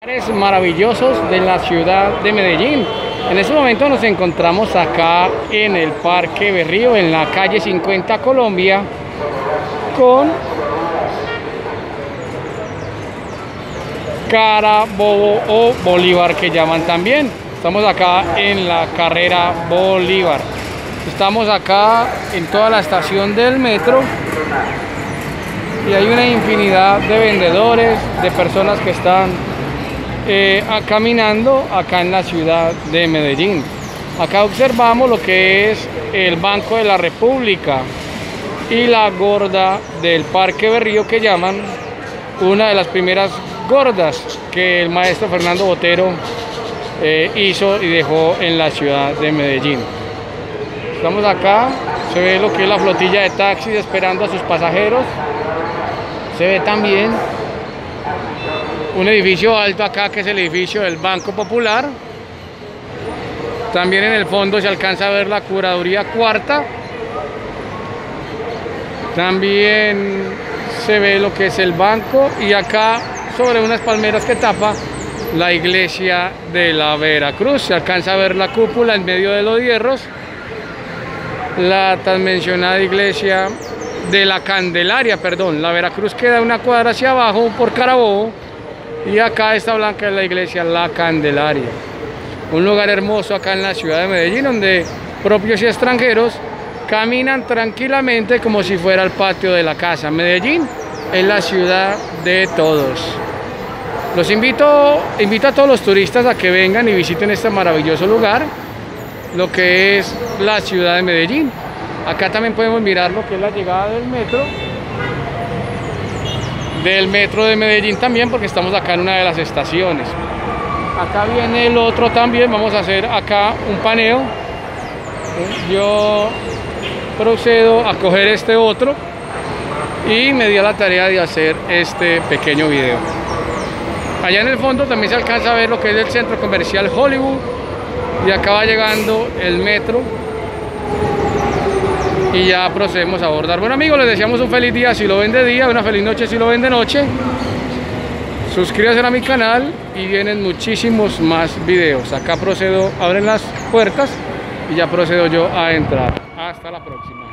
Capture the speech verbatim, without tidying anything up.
Lugares maravillosos de la ciudad de Medellín. En este momento nos encontramos acá en el Parque Berrío, en la calle cincuenta Colombia, con Carabobo o Bolívar, que llaman también. Estamos acá en la carrera Bolívar. Estamos acá en toda la estación del metro y hay una infinidad de vendedores, de personas que están Eh, a, caminando acá en la ciudad de Medellín. Acá observamos lo que es el Banco de la República y la gorda del Parque Berrío, que llaman una de las primeras gordas que el maestro Fernando Botero eh, hizo y dejó en la ciudad de Medellín. Estamos acá, se ve lo que es la flotilla de taxis esperando a sus pasajeros. Se ve también un edificio alto acá, que es el edificio del Banco Popular. También en el fondo se alcanza a ver la Curaduría Cuarta. También se ve lo que es el banco, y acá sobre unas palmeras que tapa la iglesia de la Veracruz. Se alcanza a ver la cúpula en medio de los hierros. La tan mencionada iglesia de la Candelaria, perdón, la Veracruz queda una cuadra hacia abajo por Carabobo. Y acá está blanca es la iglesia La Candelaria. Un lugar hermoso acá en la ciudad de Medellín, donde propios y extranjeros caminan tranquilamente como si fuera el patio de la casa. Medellín es la ciudad de todos. Los invito, invito a todos los turistas a que vengan y visiten este maravilloso lugar, lo que es la ciudad de Medellín. Acá también podemos mirar lo que es la llegada del metro. Del metro de Medellín también, porque estamos acá en una de las estaciones. Acá viene el otro también. Vamos a hacer acá un paneo. Yo procedo a coger este otro y me di a la tarea de hacer este pequeño video. Allá en el fondo también se alcanza a ver lo que es el centro comercial Hollywood, y acá va llegando el metro y ya procedemos a abordar. Bueno, amigos, les deseamos un feliz día si lo ven de día, una feliz noche si lo ven de noche. Suscríbanse a mi canal y vienen muchísimos más videos. Acá procedo, abren las puertas y ya procedo yo a entrar. Hasta la próxima.